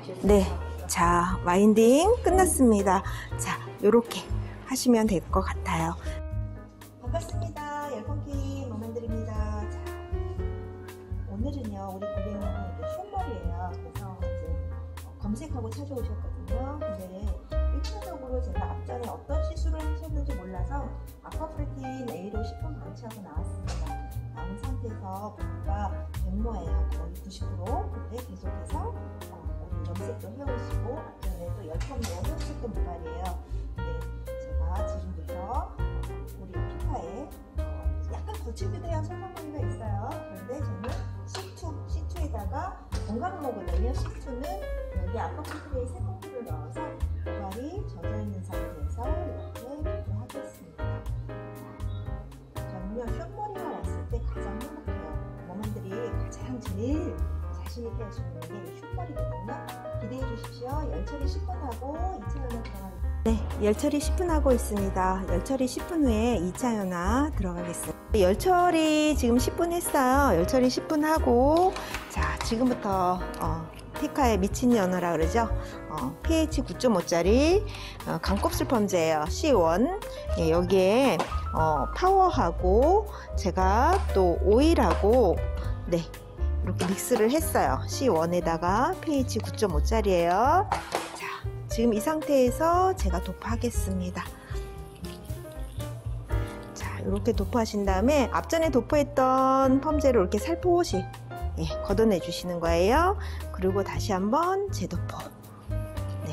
네, 자, 와인딩 끝났습니다. 자, 요렇게 하시면 될 것 같아요. 반갑습니다. 열펑키 머만들입니다. 자, 오늘은요, 우리 고객님이 숏머리예요. 그래서 이제 검색하고 찾아오셨거든요. 근데 1차적으로 제가 앞전에 어떤 시술을 하셨는지 몰라서 아쿠아프레틴 A로 10분 방치하고 나왔습니다. 남은 상태에서 보니까 백모예요. 거의 90%. 근데 계속해서 우리 염색도 해오시고 앞전에 또 열펌도 해오셨던 모발이에요. 근데 제가 지금부터 우리 피카에 약간 거칠기도 해야 솔선머리가 있어요. 그런데 저는 C2에다가 건강모거든요. C2는 여기 아쿠아프레틴 세포를 넣어서 모발이 젖어있는 상태에서 이렇게 하겠습니다. 저는요, 숏머리가 왔을 때 가장 행복해요. 머만들이 가장 제일 자신있게 할 수 있는 게 숏머리거든요. 기대해 주십시오. 열처리 10분 하고 2차 연화 들어가겠습니다. 네, 열처리 10분 하고 있습니다. 열처리 10분 후에 2차 연화 들어가겠습니다. 열처리 지금 10분 했어요. 열처리 10분 하고, 자, 지금부터 피카의 미친 연어라 그러죠. pH 9.5짜리 강곱슬 펌제예요. C1. 예, 여기에 파워하고 제가 또 오일하고 네, 이렇게 믹스를 했어요. C1에다가 pH 9.5짜리예요. 자, 지금 이 상태에서 제가 도포하겠습니다. 자, 이렇게 도포하신 다음에 앞전에 도포했던 펌제를 이렇게 살포시 걷어내 주시는 거예요. 그리고 다시 한번 재도포. 네.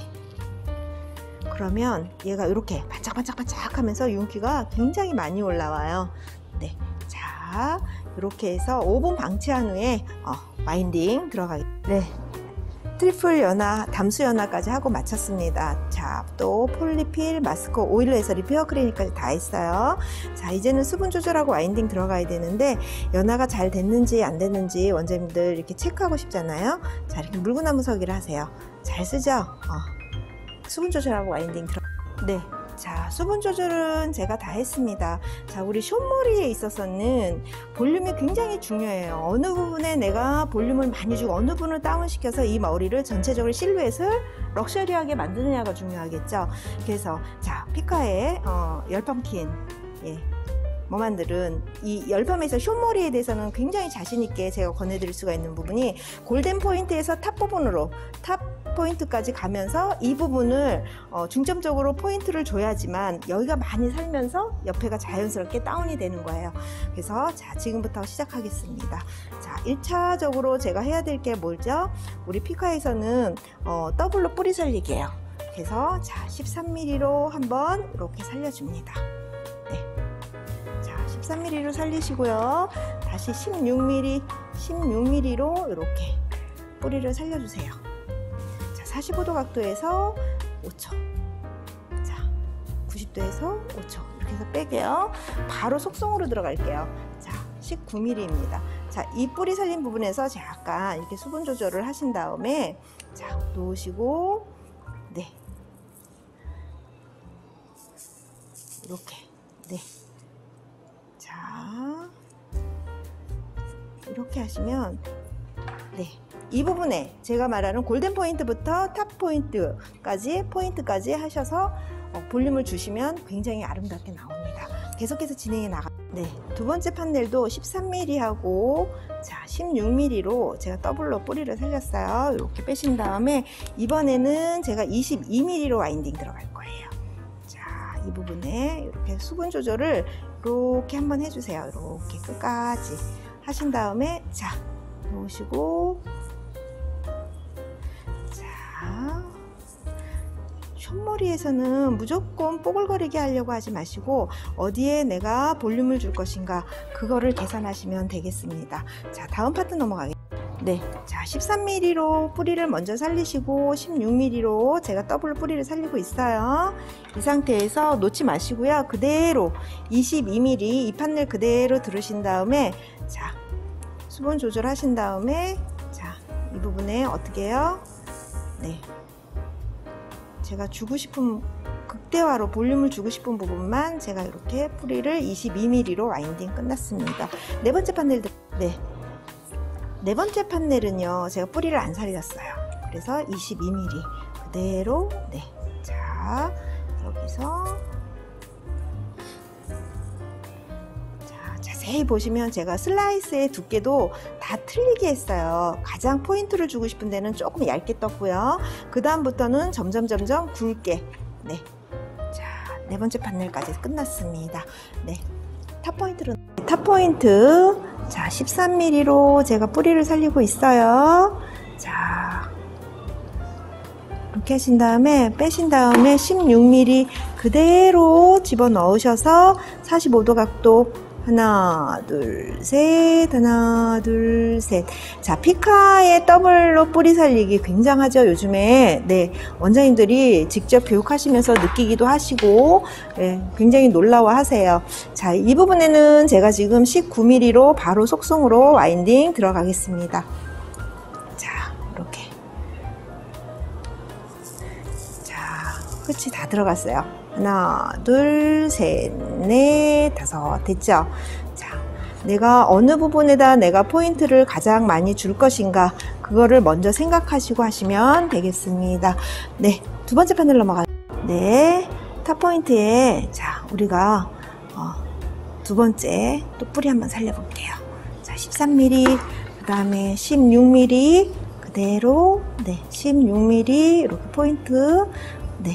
그러면 얘가 이렇게 반짝반짝반짝 하면서 윤기가 굉장히 많이 올라와요. 네. 자, 이렇게 해서 5분 방치한 후에 와인딩 들어가겠습니다. 네. 트리플 연화, 담수 연화까지 하고 마쳤습니다. 자, 또 폴리필, 마스크, 오일로 해서 리페어 클리닉까지 다 했어요. 자, 이제는 수분 조절하고 와인딩 들어가야 되는데 연화가 잘 됐는지 안 됐는지 원장님들 이렇게 체크하고 싶잖아요. 자, 이렇게 물구나무 서기를 하세요. 잘 쓰죠? 수분 조절하고 와인딩 네. 자, 수분 조절은 제가 다 했습니다. 자, 우리 숏머리에 있어서는 볼륨이 굉장히 중요해요. 어느 부분에 내가 볼륨을 많이 주고 어느 부분을 다운시켜서 이 머리를 전체적으로 실루엣을 럭셔리하게 만드느냐가 중요하겠죠. 그래서 자, 피카의 열펌킨 머만들은 이 열펌에서 숏머리에 대해서는 굉장히 자신있게 제가 권해드릴 수가 있는 부분이 골든 포인트에서 탑 부분으로 탑 포인트까지 가면서 이 부분을 중점적으로 포인트를 줘야지만 여기가 많이 살면서 옆에가 자연스럽게 다운이 되는 거예요. 그래서 자, 지금부터 시작하겠습니다. 자, 1차적으로 제가 해야 될 게 뭐죠? 우리 피카에서는 더블로 뿌리 살리기예요. 그래서 자, 13mm로 한번 이렇게 살려줍니다. 네. 자, 13mm로 살리시고요. 다시 16mm로 이렇게 뿌리를 살려주세요. 45도 각도에서 5초, 자, 90도에서 5초 이렇게 해서 빼게요. 바로 속성으로 들어갈게요. 자, 19mm입니다. 자, 이 뿌리 살린 부분에서 약간 이렇게 수분 조절을 하신 다음에 자, 놓으시고 네, 이렇게 네, 자, 이렇게 하시면 네, 이 부분에 제가 말하는 골든 포인트부터 탑 포인트까지 하셔서 볼륨을 주시면 굉장히 아름답게 나옵니다. 계속해서 진행해 나가. 네, 두 번째 판넬도 13mm 하고 자, 16mm로 제가 더블로 뿌리를 살렸어요. 이렇게 빼신 다음에 이번에는 제가 22mm로 와인딩 들어갈 거예요. 자, 이 부분에 이렇게 수분 조절을 이렇게 한번 해주세요. 이렇게 끝까지 하신 다음에 자, 놓으시고 숏머리에서는 무조건 뽀글거리게 하려고 하지 마시고 어디에 내가 볼륨을 줄 것인가 그거를 계산하시면 되겠습니다. 자, 다음 파트 넘어가겠습니다. 네, 자, 13mm로 뿌리를 먼저 살리시고 16mm로 제가 더블 뿌리를 살리고 있어요. 이 상태에서 놓지 마시고요. 그대로 22mm 이 판넬 그대로 들으신 다음에 자, 수분 조절하신 다음에 자, 이 부분에 어떻게 해요? 네, 제가 주고 싶은 극대화로 볼륨을 주고 싶은 부분만 제가 이렇게 뿌리를 22mm로 와인딩 끝났습니다. 네 번째 판넬도 네 번째 판넬은요 제가 뿌리를 안 살렸어요. 그래서 22mm 그대로 네. 자, 여기서 자세히 보시면 제가 슬라이스의 두께도 다 틀리게 했어요. 가장 포인트를 주고 싶은 데는 조금 얇게 떴고요. 그 다음부터는 점점 굵게. 네. 자, 네 번째 판넬까지 끝났습니다. 네. 탑 포인트. 자, 13mm로 제가 뿌리를 살리고 있어요. 자, 이렇게 하신 다음에 빼신 다음에 16mm 그대로 집어 넣으셔서 45도 각도 하나, 둘, 셋, 하나, 둘, 셋. 자, 피카의 더블로 뿌리 살리기 굉장하죠, 요즘에. 네, 원장님들이 직접 교육하시면서 느끼기도 하시고, 네, 굉장히 놀라워 하세요. 자, 이 부분에는 제가 지금 19mm로 바로 속성으로 와인딩 들어가겠습니다. 자, 이렇게. 자, 끝이 다 들어갔어요. 하나, 둘, 셋, 넷, 다섯. 됐죠? 자, 내가 어느 부분에다 내가 포인트를 가장 많이 줄 것인가, 그거를 먼저 생각하시고 하시면 되겠습니다. 네, 두 번째 판넬 넘어가요. 네, 탑 포인트에, 자, 우리가 두 번째 또 뿌리 한번 살려볼게요. 자, 13mm, 그 다음에 16mm, 그대로, 네, 16mm, 이렇게 포인트, 네.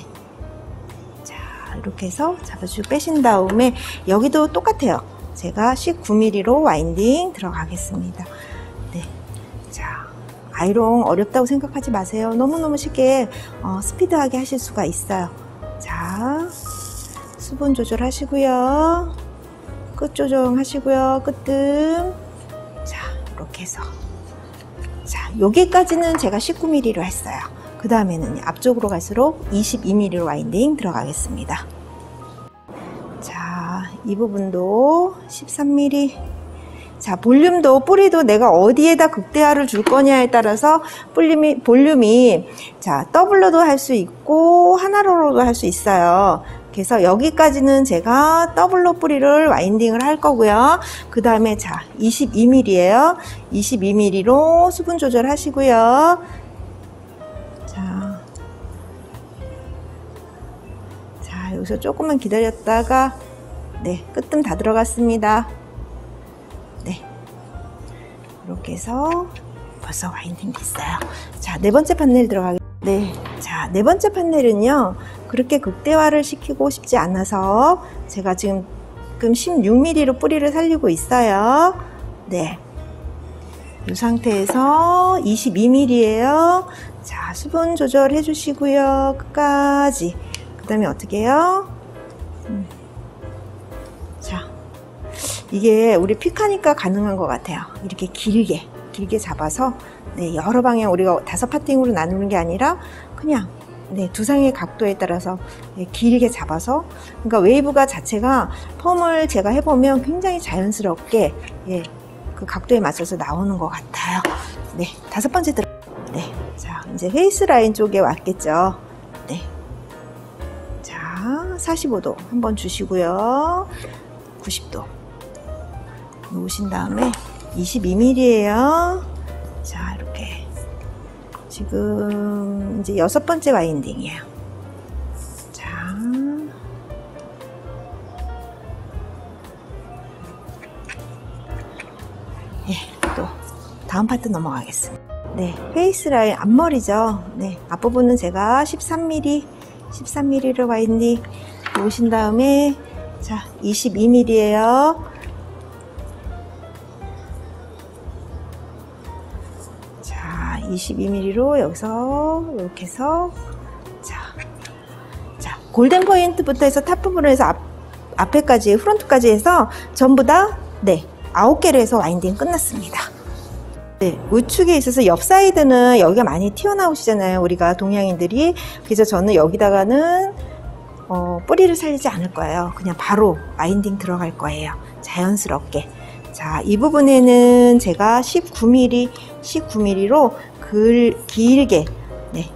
이렇게 해서 잡아주고 빼신 다음에 여기도 똑같아요. 제가 19mm로 와인딩 들어가겠습니다. 네. 자, 아이롱 어렵다고 생각하지 마세요. 너무너무 쉽게 스피드하게 하실 수가 있어요. 자, 수분 조절하시고요. 끝 조정하시고요. 끝뜸. 자, 이렇게 해서. 자, 여기까지는 제가 19mm로 했어요. 그 다음에는 앞쪽으로 갈수록 22mm로 와인딩 들어가겠습니다. 자, 이 부분도 13mm. 자, 볼륨도 뿌리도 내가 어디에다 극대화를 줄 거냐에 따라서 볼륨이 자, 더블로도 할 수 있고 하나로도 할 수 있어요. 그래서 여기까지는 제가 더블로 뿌리를 와인딩을 할 거고요. 그 다음에 자, 22mm예요. 22mm로 수분 조절하시고요. 여기서 조금만 기다렸다가 네, 끝뜸 다 들어갔습니다. 네, 이렇게 해서 벌써 와인딩 됐어요. 자, 네 번째 판넬 들어가겠습니다. 네, 자, 네 번째 판넬은요, 그렇게 극대화를 시키고 싶지 않아서 제가 지금 16mm로 뿌리를 살리고 있어요. 네, 이 상태에서 22mm예요. 자, 수분 조절해 주시고요. 끝까지. 그 다음에 어떻게 해요? 자, 이게 우리 피카니까 가능한 것 같아요. 이렇게 길게 잡아서 네, 여러 방향 우리가 5파팅으로 나누는 게 아니라 그냥 네, 두 상의 각도에 따라서 네, 길게 잡아서, 그러니까 웨이브가 자체가 펌을 제가 해보면 굉장히 자연스럽게 예, 그 각도에 맞춰서 나오는 것 같아요. 네, 다섯 번째 네, 자, 이제 페이스 라인 쪽에 왔겠죠. 네. 45도 한번 주시고요. 90도 놓으신 다음에 22mm예요. 자, 이렇게 지금 이제 6번째 와인딩이에요. 자, 예, 또 다음 파트 넘어가겠습니다. 네, 페이스 라인 앞머리죠. 네, 앞부분은 제가 13mm로 와인딩 놓으신 다음에 자, 22mm예요. 자, 22mm로 여기서 이렇게 해서 자, 골든 포인트부터 해서 탑 부분으로 해서 앞에까지 프론트까지 해서 전부 다 네, 9개로 해서 와인딩 끝났습니다. 네, 우측에 있어서 옆 사이드는 여기가 많이 튀어나오시잖아요, 우리가 동양인들이. 그래서 저는 여기다가는 뿌리를 살리지 않을 거예요. 그냥 바로 와인딩 들어갈 거예요, 자연스럽게. 자, 이 부분에는 제가 19mm로 길게 네,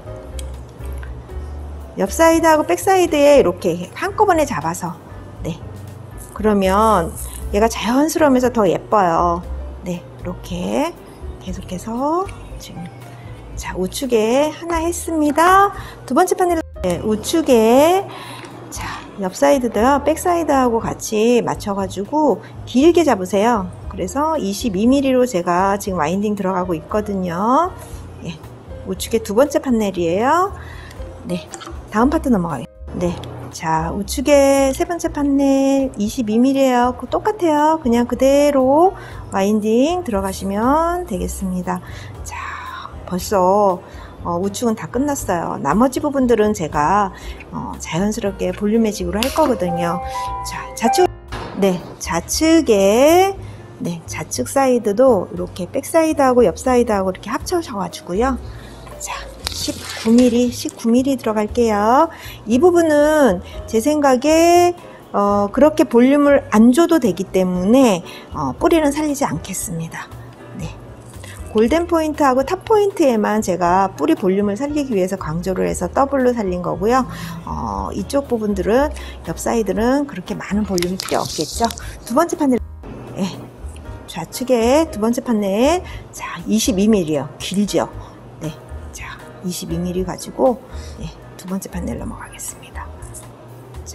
옆 사이드하고 백 사이드에 이렇게 한꺼번에 잡아서 네, 그러면 얘가 자연스러우면서 더 예뻐요. 네, 이렇게 계속해서 지금 자, 우측에 하나 했습니다. 두 번째 판넬 우측에 자, 옆 사이드도요, 백 사이드하고 같이 맞춰가지고 길게 잡으세요. 그래서 22mm로 제가 지금 와인딩 들어가고 있거든요. 예, 우측에 두 번째 판넬이에요. 네, 다음 파트 넘어가요. 네, 자, 우측에 세 번째 판넬 22mm예요. 똑같아요. 그냥 그대로 와인딩 들어가시면 되겠습니다. 자, 벌써 우측은 다 끝났어요. 나머지 부분들은 제가 자연스럽게 볼륨 매직으로 할 거거든요. 자, 좌측, 네, 좌측에, 네, 좌측 사이드도 이렇게 백 사이드하고 옆 사이드하고 이렇게 합쳐져가지고요. 자, 19mm 들어갈게요. 이 부분은 제 생각에 그렇게 볼륨을 안 줘도 되기 때문에 뿌리는 살리지 않겠습니다. 네. 골든 포인트하고 탑 포인트에만 제가 뿌리 볼륨을 살리기 위해서 강조를 해서 더블로 살린 거고요. 이쪽 부분들은 옆 사이드는 그렇게 많은 볼륨이 필요 없겠죠. 두 번째 판넬, 네. 좌측에 두 번째 판넬, 자, 22mm요. 길죠. 네. 자, 22mm 가지고, 네, 두 번째 판넬 넘어가겠습니다. 자,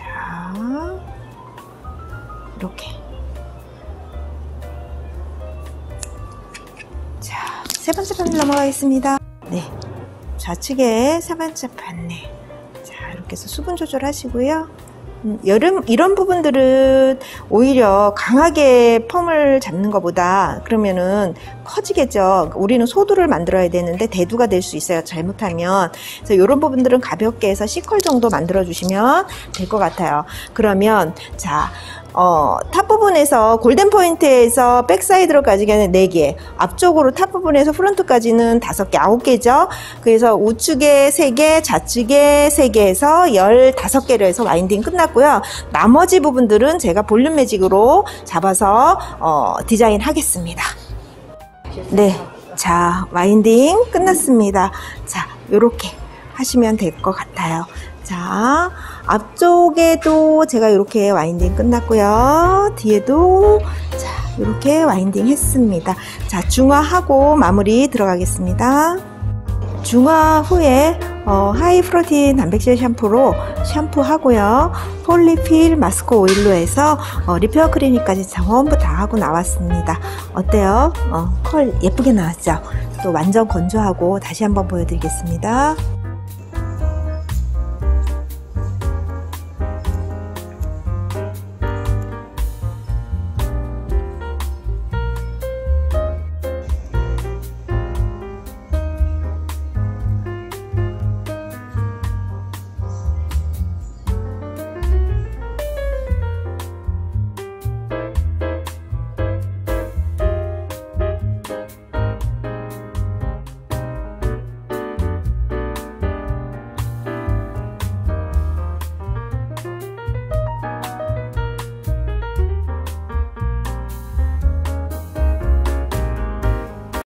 이렇게. 자, 세 번째 판넬 넘어가겠습니다. 네, 좌측에 세 번째 판넬. 자, 이렇게 해서 수분 조절하시고요. 이런 부분들은 오히려 강하게 펌을 잡는 것보다 그러면은 커지겠죠. 우리는 소두를 만들어야 되는데 대두가 될 수 있어요, 잘못하면. 그래서 이런 부분들은 가볍게 해서 C컬 정도 만들어 주시면 될 것 같아요. 그러면 자, 탑 부분에서 골든 포인트에서 백사이드로까지는 4개, 앞쪽으로 탑 부분에서 프론트까지는 5개, 9개죠. 그래서 우측에 3개, 좌측에 3개 해서 15개로 해서 와인딩 끝났고요. 나머지 부분들은 제가 볼륨 매직으로 잡아서 디자인 하겠습니다. 네, 자, 와인딩 끝났습니다. 자, 요렇게 하시면 될 것 같아요. 자, 앞쪽에도 제가 이렇게 와인딩 끝났고요. 뒤에도 자, 이렇게 와인딩 했습니다. 자, 중화하고 마무리 들어가겠습니다. 중화 후에 하이 프로틴 단백질 샴푸로 샴푸하고요. 폴리필 마스크 오일로 해서 리페어 클리닉까지 전부 다 하고 나왔습니다. 어때요? 컬 예쁘게 나왔죠? 또 완전 건조하고 다시 한번 보여드리겠습니다.